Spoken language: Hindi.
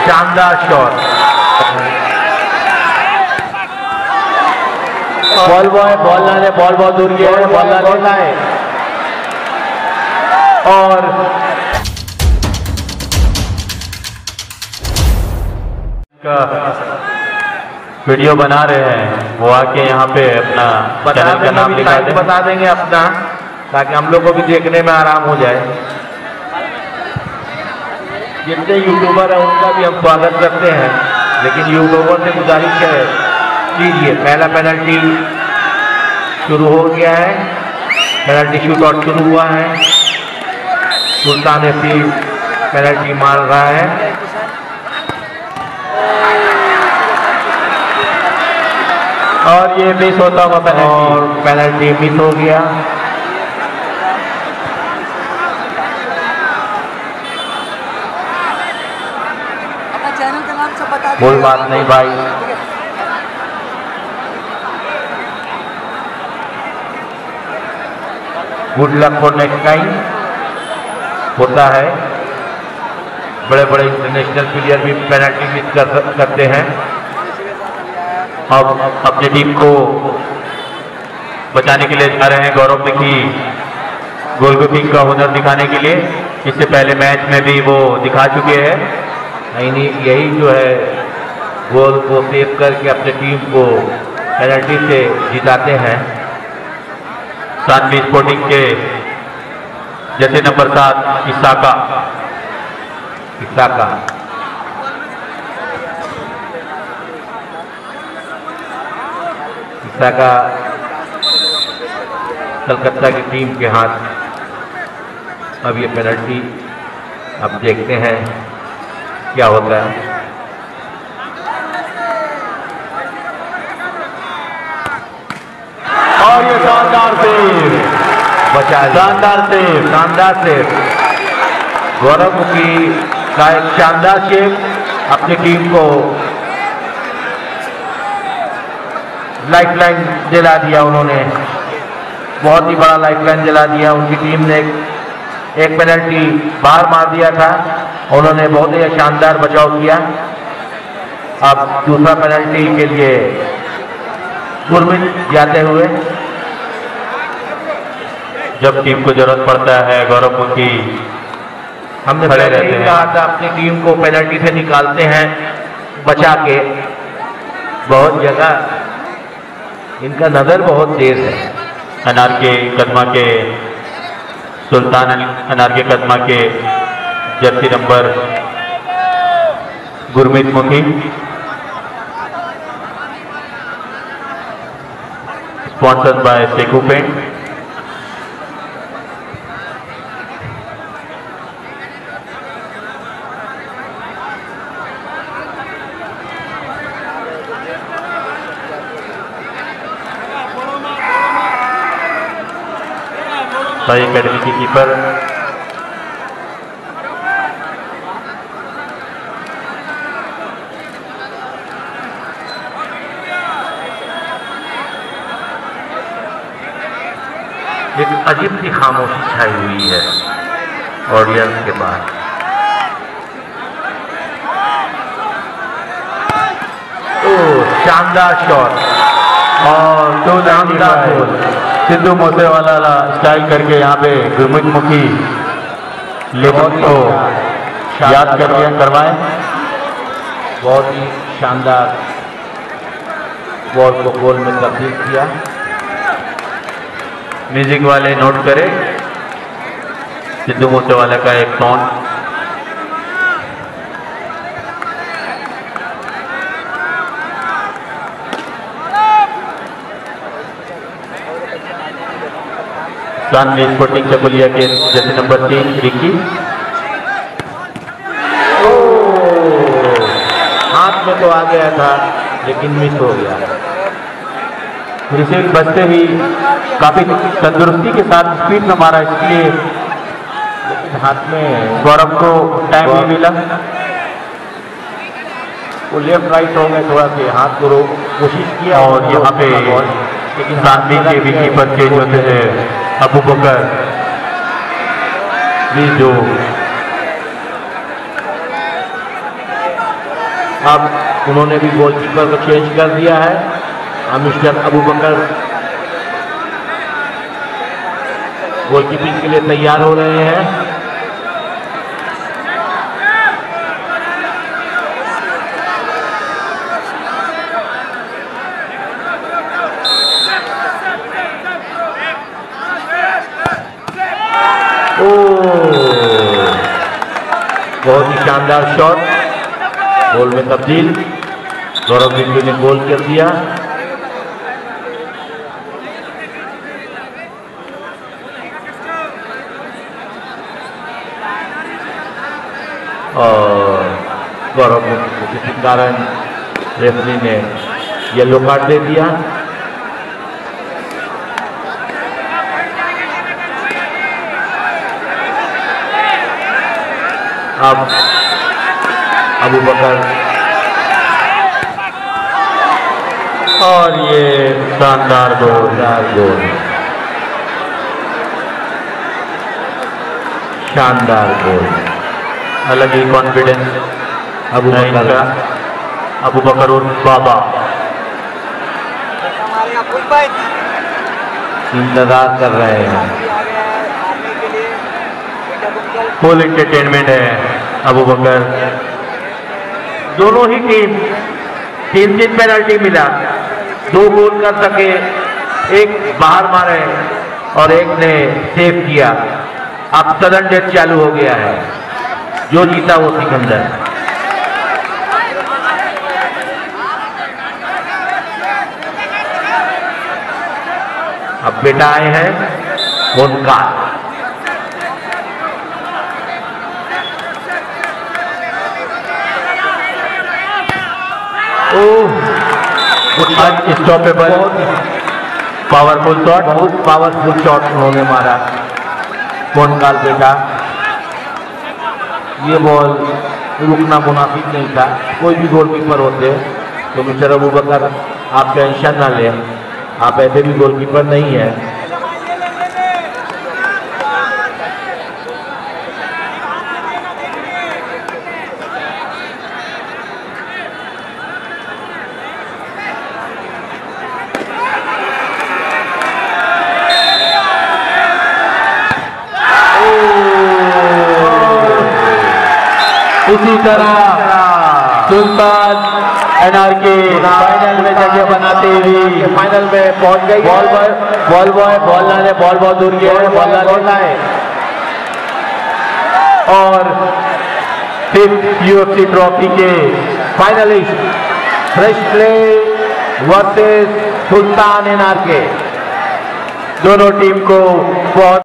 शानदार शॉट। बॉल बॉय बॉल लाने, बॉल बहुत दूर गया है, बॉल लाने और वीडियो बना रहे हैं वो आके यहाँ पे अपना चैनल का नाम बता देंगे अपना, ताकि हम लोग को भी देखने में आराम हो जाए। जितने यूट्यूबर हैं उनका भी हम स्वागत करते हैं, लेकिन यूट्यूबर से गुजारिश है कीजिए। पहला पेनल्टी शुरू हो गया है, पेनल्टी शूट आउट शुरू हुआ है। सुल्तान एफसी पेनल्टी मार रहा है और ये मिस होता हुआ पेनल्टी, और पेनल्टी मिस हो गया। कोई बात नहीं भाई, good luck for next time. होता है, बड़े बड़े इंटरनेशनल प्लेयर भी पेनल्टी मिस करते हैं। अब अपनी टीम को बचाने के लिए जा रहे हैं गौरव की गोलकीपिंग का हुनर दिखाने के लिए। इससे पहले मैच में भी वो दिखा चुके हैं। नहीं, यही जो है गोल को सेव करके अपने टीम को पेनल्टी से जिताते हैं। सानवी स्पोर्टिंग के जैसे नंबर 7 इसाका कलकत्ता की टीम के हाथ। अब ये पेनल्टी अब देखते हैं क्या होता है। और ये शानदार सेव बचा, शानदार सेव गौरव की का एक शानदार सेव अपनी टीम को लाइफलाइन दिला दिया। उन्होंने बहुत ही बड़ा लाइफलाइन दिला दिया। उनकी टीम ने एक पेनल्टी बाहर मार दिया था, उन्होंने बहुत ही शानदार बचाव किया। अब दूसरा पेनल्टी के लिए गुरमीत जाते हुए। जब टीम को जरूरत पड़ता है गौरव की हमने खड़े रहते हैं। कहा था अपनी टीम को पेनल्टी से निकालते हैं बचा के। बहुत जगह इनका नजर बहुत तेज है। अनारके कदमा के Jersey number Gurmeet Mukhi, sponsored by सेकू पेंट। साई एकेडमी की कीपर एक अजीब सी खामोशी छाई हुई है ऑडियंस के पास। शानदार शॉट और दो शानदार गोल। सिद्धू मूसेवाला स्टाइल करके यहाँ पे गुरमीत मुखी लेखक को याद करवाए। बहुत ही शानदार बॉल को गोल में तब्दील किया। म्यूजिक वाले नोट करें, सिद्धू मूसेवाला का एक सॉन्ग। सानवी स्पोर्टिंग चकुलिया के जैसे नंबर 3 रिकी। हाथ में तो आ गया था लेकिन मिस हो गया। रिसीव बचते ही काफी तंदुरुस्ती के साथ स्पीड में मारा, इसलिए लेकिन हाथ में गौरव को टाइम नहीं मिला। वो लेफ्ट राइट हो गए, थोड़ा सा हाथ को कोशिश किया और यहाँ पे लेकिन सानवी के भी कीपर चेंज होते हैं। अबू बकर भी जो अब उन्होंने भी गोलकीपर को चेंज कर दिया है। अब मिस्टर अबू बकर गोलकीपिंग के लिए तैयार हो रहे हैं। बहुत ही शानदार शॉट, गोल में तब्दील। गौरव बिंदु ने गोल कर दिया। और गौरव बिंदु को किसी कारण रेफरी ने येलो कार्ड दे दिया। अब अबू बकर और ये शानदार गोल, शानदार गोल। अलग ही कॉन्फिडेंस अबू बकर का, अबू बकर और बाबा इंतजार कर रहे हैं। फुल एंटरटेनमेंट है अबू बकर। दोनों ही टीम 3-3 पेनल्टी मिला, 2 गोल कर सके, एक बाहर मारे और एक ने सेव किया। अब सडन डेथ चालू हो गया है, जो जीता वो सिकंदर। अब बेटा आए हैं ओंकार। स्टॉपेबल, पावरफुल शॉट, बहुत पावरफुल शॉट उन्होंने मारा कोनकाल बेटा। ये बॉल रुकना मुनासिब नहीं था। कोई भी गोलकीपर होते तो मिस्टर अबू बकर आप टेंशन ना लें, आप ऐसे भी गोलकीपर नहीं है। इसी तरह सुल्तान एनआरके फाइनल में जगह बनाते हुए फाइनल में पहुंच गई। बॉल बॉय बॉल लाने, बॉल बहुत दूर गया है, बॉल लाए। और 5th UFC ट्रॉफी के finalist fresh play versus Sultan NRK, दोनों टीम को बहुत